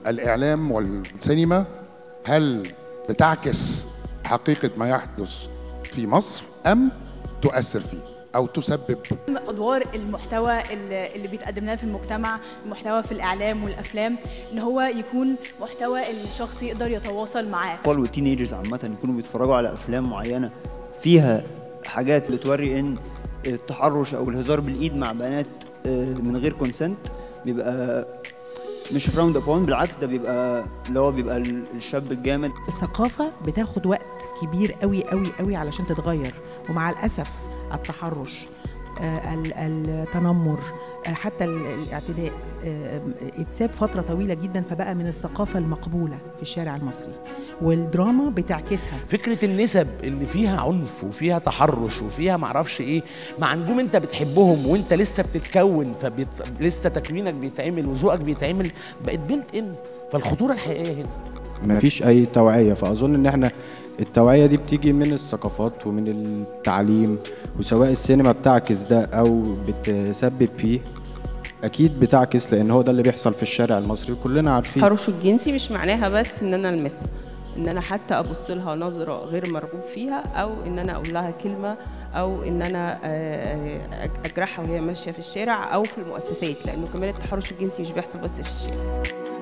الإعلام والسينما هل بتعكس حقيقة ما يحدث في مصر أم تؤثر فيه أو تسبب؟ أدوار المحتوى اللي بيتقدم لنا في المجتمع، المحتوى في الإعلام والأفلام، إن هو يكون محتوى الشخص يقدر يتواصل معاه. الأطفال والتينيجرز عامة يكونوا بيتفرجوا على أفلام معينة فيها حاجات بتوري إن التحرش أو الهزار بالإيد مع بنات من غير كونسنت بيبقى مش فراوند ابون، بالعكس ده بيبقى اللي هو بيبقى الشاب الجامد. الثقافة بتاخد وقت كبير قوي قوي قوي علشان تتغير، ومع الأسف التحرش، التنمر، حتى الاعتداء اتساب فترة طويلة جدا، فبقى من الثقافة المقبولة في الشارع المصري، والدراما بتعكسها. فكرة النسب اللي فيها عنف وفيها تحرش وفيها معرفش ايه مع نجوم انت بتحبهم وانت لسه بتتكون، لسه تكوينك بيتعمل وذوقك بيتعمل، بقت بيلت ان. فالخطورة الحقيقية هنا مفيش اي توعية. فاظن ان احنا التوعية دي بتيجي من الثقافات ومن التعليم، وسواء السينما بتعكس ده او بتسبب فيه، اكيد بتعكس، لان هو ده اللي بيحصل في الشارع المصري وكلنا عارفين. التحرش الجنسي مش معناها بس ان انا المسها، ان انا حتى ابص لها نظره غير مرغوب فيها، او ان انا اقول لها كلمه، او ان انا اجرحها وهي ماشيه في الشارع او في المؤسسات، لانه كمان التحرش الجنسي مش بيحصل بس في الشارع.